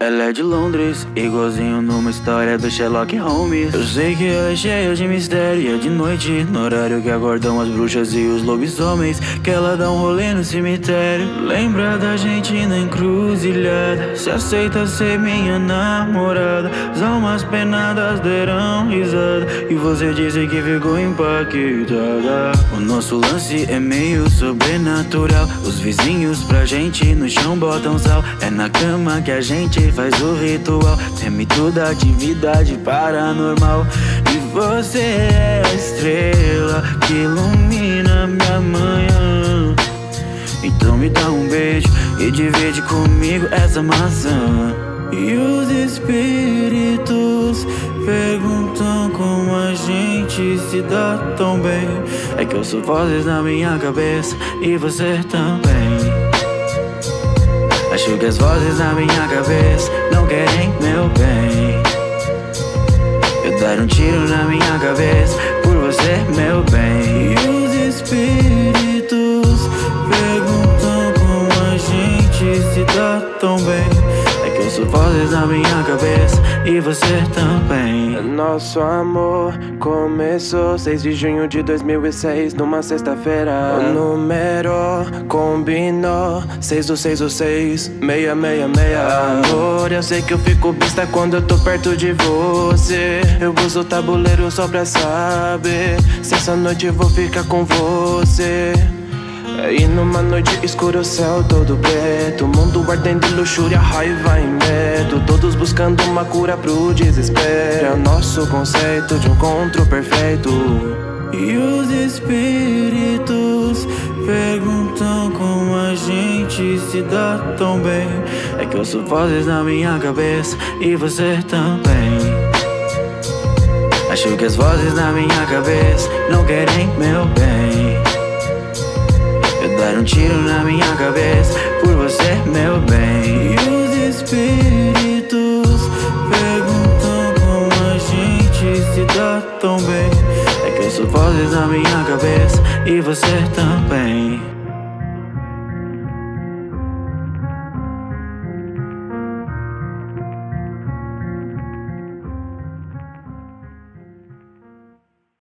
Ela é de Londres, igualzinho numa história do Sherlock Holmes. Eu sei que ela é cheia de mistério e é de noite, no horário que acordam as bruxas e os lobisomens, que ela dá um rolê no cemitério. Lembra da gente na encruzilhada, se aceita ser minha namorada. As almas penadas deram risada e você disse que ficou impactada. O nosso lance é meio sobrenatural, os vizinhos pra gente no chão botam sal. É na cama que a gente faz o ritual, é mito da atividade paranormal. E você é a estrela que ilumina minha manhã. Então me dá um beijo e divide comigo essa maçã. E os espíritos perguntam como a gente se dá tão bem. É que eu sou vozes na minha cabeça e você também. Acho que as vozes na minha cabeça não querem meu bem. Eu dar um tiro na minha cabeça por você, meu bem. E os espíritos perguntam como a gente se dá tão bem. É que eu sou vozes na minha cabeça e você também. Nosso amor começou 6 de junho de 2006, numa sexta-feira. O número combinou 6 do 6 do 6, 666. Amor, eu sei que eu fico besta quando eu tô perto de você. Eu uso o tabuleiro só pra saber se essa noite eu vou ficar com você. E numa noite escura, o céu todo preto, mundo ardendo, luxúria, raiva e medo, todos buscando uma cura pro desespero. É o nosso conceito de um encontro perfeito. E os espíritos perguntam como a gente se dá tão bem. É que eu sou vozes na minha cabeça e você também. Acho que as vozes na minha cabeça não querem meu bem. Eu dar um tiro na minha cabeça por você, meu bem. E os espíritos perguntam como a gente se dá tão bem. É que eu sou vozes na minha cabeça e você também.